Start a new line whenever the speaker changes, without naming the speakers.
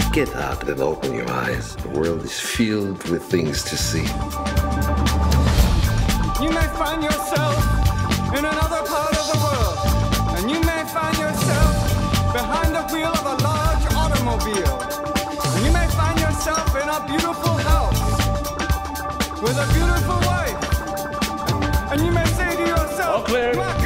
Get out and open your eyes. The world is filled with things to see.
You may find yourself in another part of the world, and you may find yourself behind the wheel of a large automobile, and you may find yourself in a beautiful house with a beautiful wife, and you may say to yourself,